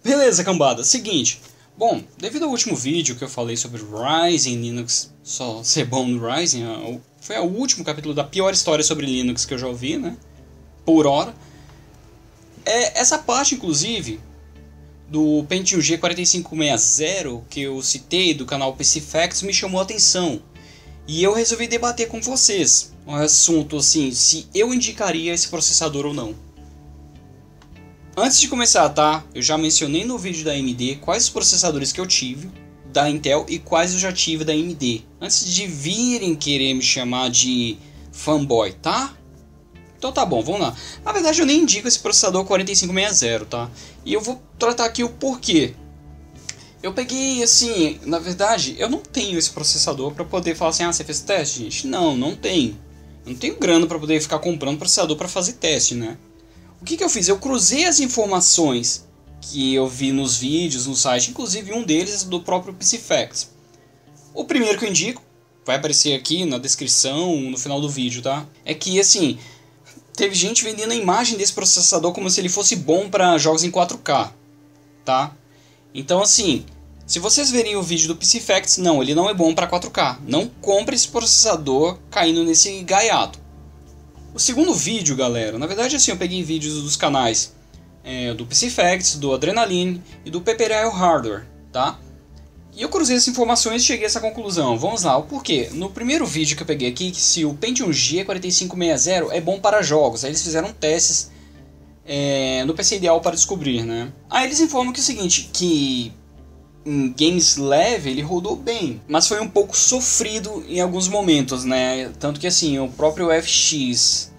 Beleza, cambada. Seguinte. Bom, devido ao último vídeo que eu falei sobre Ryzen, Linux só ser bom no Ryzen, foi o último capítulo da pior história sobre Linux que eu já ouvi, né? Por hora. Essa parte, inclusive, do Pentium G4560 que eu citei do canal PC Facts me chamou a atenção. E eu resolvi debater com vocês um assunto assim, se eu indicaria esse processador ou não. Antes de começar, tá? Eu já mencionei no vídeo da AMD quais os processadores que eu tive da Intel e quais eu já tive da AMD. Antes de virem querer me chamar de fanboy, tá? Então tá bom, vamos lá. Na verdade eu nem indico esse processador 4560, tá? E eu vou tratar aqui o porquê. Eu peguei assim, na verdade eu não tenho esse processador para poder falar assim, ah, você fez teste, gente? Não, não tenho. Eu não tenho grana para poder ficar comprando processador para fazer teste, né? O que eu fiz? Eu cruzei as informações que eu vi nos vídeos, no site, inclusive um deles do próprio PC Facts. O primeiro que eu indico, vai aparecer aqui na descrição, no final do vídeo, tá? É que assim, teve gente vendendo a imagem desse processador como se ele fosse bom para jogos em 4K, tá? Então assim, se vocês verem o vídeo do PC Facts, não, ele não é bom para 4K. Não compre esse processador caindo nesse gaiato. O segundo vídeo, galera, na verdade assim, eu peguei vídeos dos canais do PC Facts, do Adrenaline e do PPRL Hardware, tá? E eu cruzei essas informações e cheguei a essa conclusão. Vamos lá, o porquê? No primeiro vídeo que eu peguei aqui, que se o Pentium G4560 é bom para jogos, aí eles fizeram testes no PC Ideal para descobrir, né? Aí eles informam que é o seguinte, que em games leve ele rodou bem, mas foi um pouco sofrido em alguns momentos, né? Tanto que assim, o próprio FX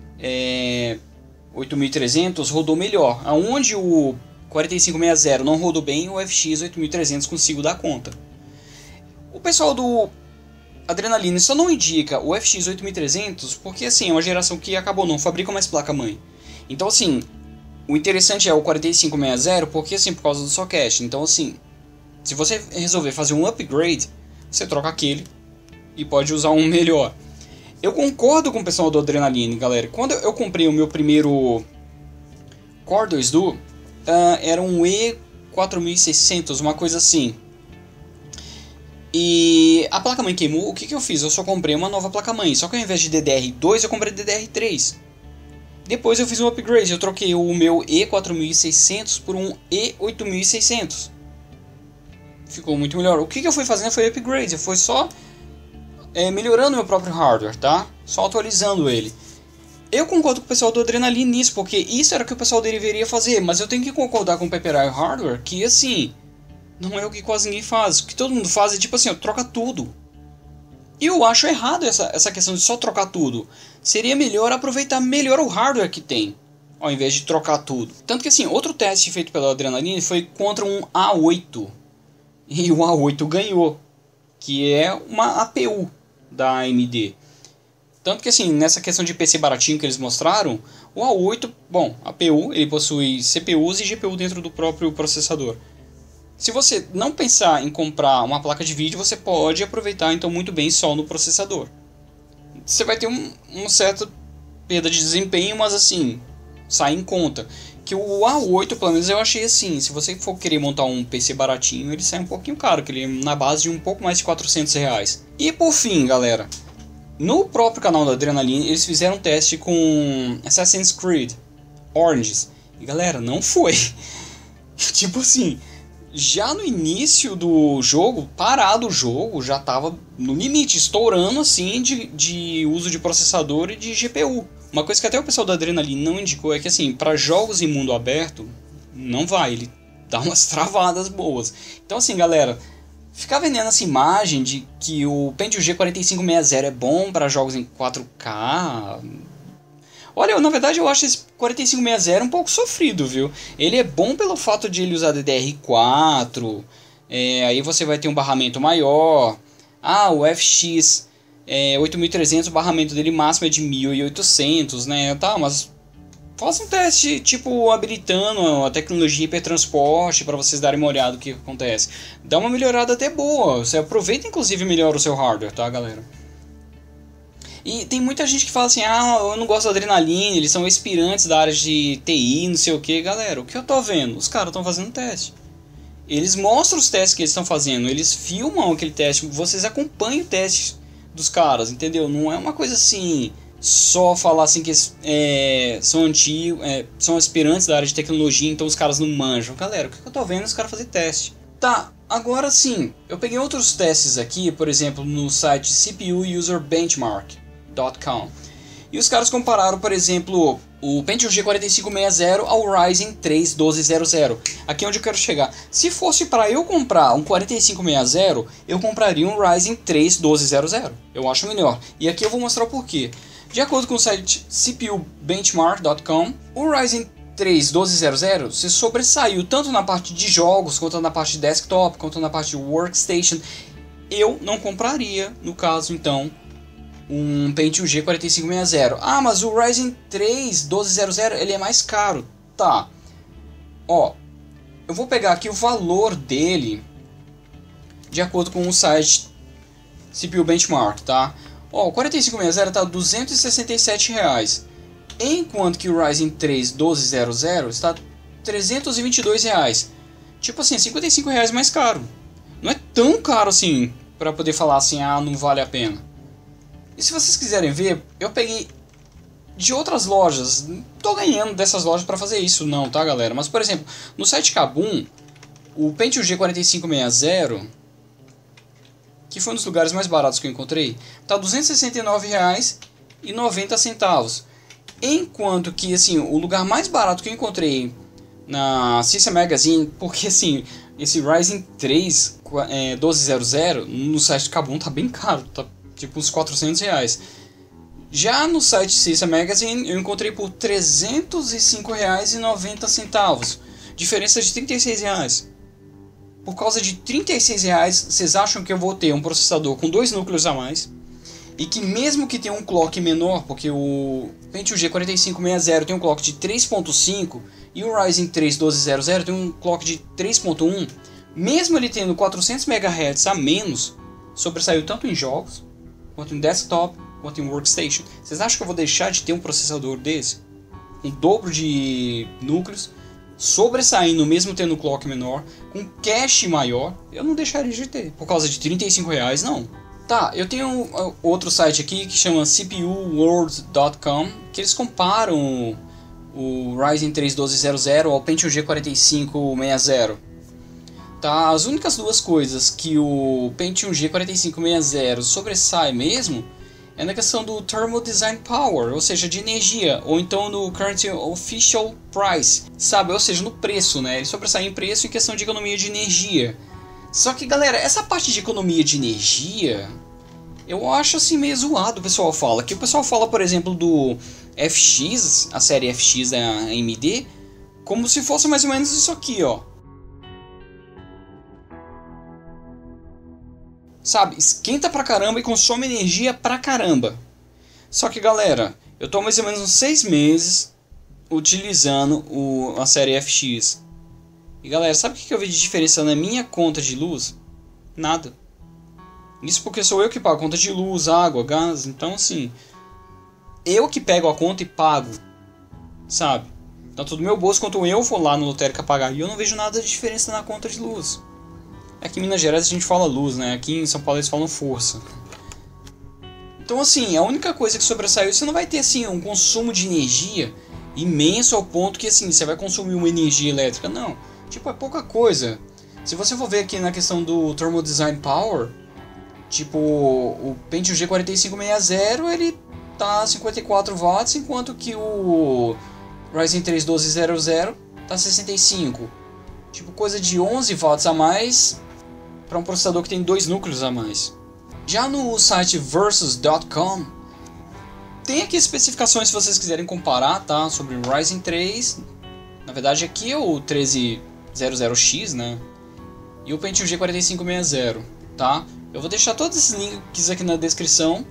8300 rodou melhor. Aonde o 4560 não rodou bem, o FX 8300 consigo dar conta. O pessoal do Adrenaline só não indica o FX 8300 porque assim, é uma geração que acabou, não fabrica mais placa-mãe. Então assim, o interessante é o 4560 porque assim, por causa do socket. Então assim, se você resolver fazer um upgrade, você troca aquele e pode usar um melhor. Eu concordo com o pessoal do Adrenaline, galera. Quando eu comprei o meu primeiro Core 2 Duo, era um E4600, uma coisa assim. E a placa-mãe queimou, o que eu fiz? Eu só comprei uma nova placa-mãe, só que ao invés de DDR2 eu comprei DDR3. Depois eu fiz um upgrade, eu troquei o meu E4600 por um E8600. Ficou muito melhor. O que eu fui fazendo foi upgrade, eu fui só melhorando meu próprio hardware, tá? Só atualizando ele. Eu concordo com o pessoal do Adrenaline nisso, porque isso era o que o pessoal deveria fazer, mas eu tenho que concordar com o PPRI Hardware que assim, não é o que quase ninguém faz. O que todo mundo faz é tipo assim, troca tudo. E eu acho errado essa questão de só trocar tudo. Seria melhor aproveitar melhor o hardware que tem, ao invés de trocar tudo. Tanto que assim, outro teste feito pela Adrenaline foi contra um A8. E o A8 ganhou, que é uma APU da AMD. Tanto que assim, nessa questão de PC baratinho que eles mostraram, o A8, bom, APU, ele possui CPUs e GPU dentro do próprio processador. Se você não pensar em comprar uma placa de vídeo, você pode aproveitar então muito bem só no processador. Você vai ter um certo perda de desempenho, mas assim, sai em conta. Que o A8, pelo menos eu achei assim, se você for querer montar um PC baratinho, ele sai um pouquinho caro, que ele é na base de um pouco mais de R$400. E por fim, galera, no próprio canal da Adrenaline, eles fizeram um teste com Assassin's Creed Origins. E galera, não foi. Tipo assim, já no início do jogo, parado o jogo, já tava no limite, estourando assim de uso de processador e de GPU. Uma coisa que até o pessoal da Adrenaline não indicou é que assim, para jogos em mundo aberto, não vai, ele dá umas travadas boas. Então assim, galera, ficar vendendo essa imagem de que o Pentium G4560 é bom para jogos em 4K... Olha, na verdade eu acho esse 4560 um pouco sofrido, viu? Ele é bom pelo fato de ele usar DDR4, aí você vai ter um barramento maior. Ah, o FX 8300, o barramento dele máximo é de 1800, né? Tá, mas faça um teste, tipo, habilitando a tecnologia hipertransporte para vocês darem uma olhada do que acontece. Dá uma melhorada até boa, você aproveita inclusive melhor o seu hardware, tá, galera? E tem muita gente que fala assim, ah, eu não gosto da Adrenaline, eles são aspirantes da área de TI, não sei o que. Galera, o que eu tô vendo? Os caras estão fazendo teste. Eles mostram os testes que eles estão fazendo, eles filmam aquele teste, vocês acompanham o teste dos caras, entendeu? Não é uma coisa assim, só falar assim que são antigos, são aspirantes da área de tecnologia, então os caras não manjam. Galera, o que eu tô vendo é os caras fazer teste. Tá, agora sim, eu peguei outros testes aqui, por exemplo, no site CPUUserBenchmark.com. E os caras compararam, por exemplo, o Pentium G4560 ao Ryzen 3 1200. Aqui é onde eu quero chegar. Se fosse para eu comprar um 4560, eu compraria um Ryzen 3 1200. Eu acho melhor. E aqui eu vou mostrar o porquê. De acordo com o site CPUBenchmark.com, o Ryzen 3 1200 se sobressaiu tanto na parte de jogos, quanto na parte de desktop, quanto na parte de workstation. Eu não compraria, no caso, então, um Pentium G4560. Ah, mas o Ryzen 3 1200 ele é mais caro. Tá. Ó, eu vou pegar aqui o valor dele de acordo com o site CPU Benchmark, tá? Ó, o 4560 tá R$ 267 reais, enquanto que o Ryzen 3 1200 está R$ 322 reais. Tipo assim, 55 reais mais caro. Não é tão caro assim para poder falar assim, ah, não vale a pena. E se vocês quiserem ver, eu peguei de outras lojas. Não tô ganhando dessas lojas para fazer isso não, tá, galera? Mas, por exemplo, no site Kabum, o Pentium G4560, que foi um dos lugares mais baratos que eu encontrei, tá R$ 269,90. Enquanto que, assim, o lugar mais barato que eu encontrei na System Magazine, porque, assim, esse Ryzen 3 1200 no site Kabum tá bem caro, tá tipo uns 400 reais. Já no site System Magazine eu encontrei por R$ 305,90. Diferença de R$ 36 reais. Por causa de R$ 36 reais, vocês acham que eu vou ter um processador com 2 núcleos a mais? E que mesmo que tenha um clock menor, porque o Pentium G4560 tem um clock de 3.5 e o Ryzen 3 1200 tem um clock de 3.1, mesmo ele tendo 400 MHz a menos, sobressaiu tanto em jogos, quanto em desktop, quanto em workstation. Vocês acham que eu vou deixar de ter um processador desse? Um dobro de núcleos, sobressaindo mesmo tendo um clock menor, com cache maior? Eu não deixaria de ter, por causa de R$ 35 reais, não. Tá, eu tenho outro site aqui que chama CPUWorld.com, que eles comparam o Ryzen 3 1200 ao Pentium G4560. Tá, as únicas duas coisas que o Pentium G4560 sobressai mesmo é na questão do Thermal Design Power, ou seja, de energia, ou então no Current Official Price, sabe? Ou seja, no preço, né? Ele sobressai em preço em questão de economia de energia. Só que, galera, essa parte de economia de energia, eu acho assim meio zoado o pessoal fala. Que o pessoal fala, por exemplo, do FX, a série FX da AMD, como se fosse mais ou menos isso aqui, ó. Sabe, esquenta pra caramba e consome energia pra caramba. Só que, galera, eu tô mais ou menos uns 6 meses utilizando a série FX. E galera, sabe o que eu vi de diferença na minha conta de luz? Nada. Isso porque sou eu que pago a conta de luz, água, gás. Então assim, eu que pego a conta e pago, sabe? Tanto do meu bolso quanto eu vou lá no lotérica pagar. E eu não vejo nada de diferença na conta de luz. Aqui em Minas Gerais a gente fala luz, né? Aqui em São Paulo eles falam força. Então assim, a única coisa que sobressaiu, você não vai ter assim um consumo de energia imenso ao ponto que assim, você vai consumir uma energia elétrica, não. Tipo, é pouca coisa. Se você for ver aqui na questão do Thermal Design Power, tipo, o Pentium G4560 ele tá 54 watts, enquanto que o Ryzen 3 1200 tá 65. Tipo, coisa de 11 watts a mais para um processador que tem 2 núcleos a mais. Já no site Versus.com tem aqui especificações se vocês quiserem comparar, tá? Sobre o Ryzen 3. Na verdade aqui é o 1300X, né? E o Pentium G4560, tá? Eu vou deixar todos esses links aqui na descrição.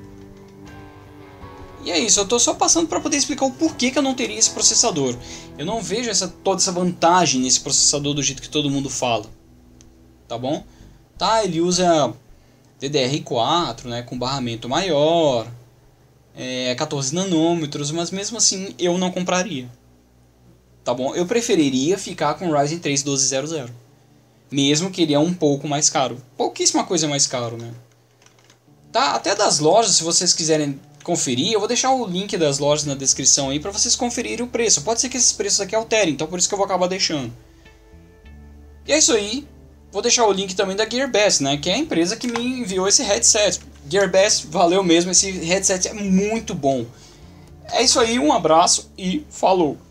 E é isso, eu tô só passando para poder explicar o porquê que eu não teria esse processador. Eu não vejo toda essa vantagem nesse processador do jeito que todo mundo fala. Tá bom? Tá, ele usa DDR4, né, com barramento maior. 14 nanômetros, mas mesmo assim eu não compraria. Tá bom? Eu preferiria ficar com o Ryzen 3 1200. Mesmo que ele é um pouco mais caro. Pouquíssima coisa mais caro, né? Tá? Até das lojas, se vocês quiserem conferir, eu vou deixar o link das lojas na descrição aí para vocês conferirem o preço. Pode ser que esses preços aqui alterem, então por isso que eu vou acabar deixando. E é isso aí. Vou deixar o link também da Gearbest, né? Que é a empresa que me enviou esse headset. Gearbest, valeu mesmo, esse headset é muito bom. É isso aí, um abraço e falou!